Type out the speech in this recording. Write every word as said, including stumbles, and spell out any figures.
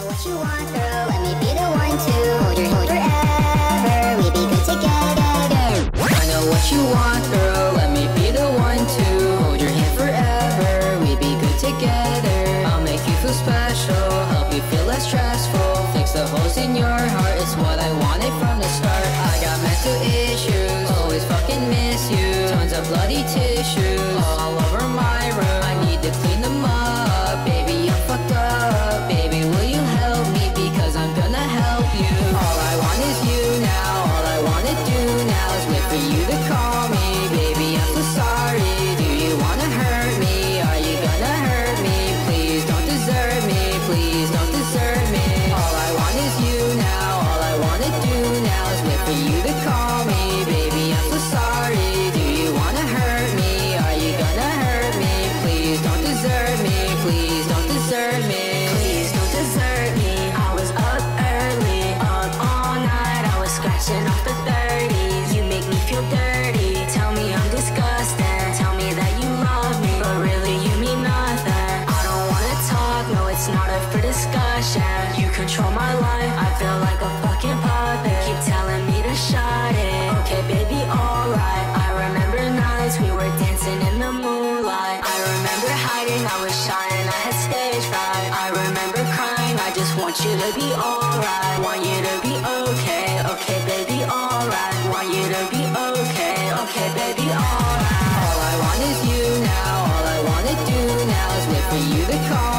what you want, girl, let me be the one to hold your hand forever, we be good together. I know what you want, girl, let me be the one to hold your hand forever, we be good together. I'll make you feel special, help you feel less stressful, fix the holes in your heart, it's what I wanted from the start. I got mental issues, always fucking miss you, tons of bloody tissues all over my room, I need to clean them up, baby I'm fucked up, baby will you help me because I'm gonna help you. All I want is you now, all I wanna do now is wait for you to call me, baby I'm so sorry, do you wanna hurt me, are you gonna hurt me, please don't desert me, please don't desert me. All I want is you now, all I wanna do now is wait for you to call me, baby I'm so sorry, do you wanna hurt me, are you gonna hurt me, please don't desert me, please don't desert me, please don't desert me. I was up early, up all night, I was scratching off the thirties, you make me feel dirty, tell me I'm disgusting, tell me that you love me, but really you mean nothing. I don't wanna talk, no it's not up for discussion, you control my life, I feel like a fucking puppet, keep telling me to shut it, okay baby alright. I remember nights we were dancing in the moonlight, I remember hiding, I was shy and I had stage fright, I remember crying, I just want you to be alright, want you to be okay, okay baby alright, want you to be okay, okay baby alright. All I want is you now, all I wanna do now is wait for you to call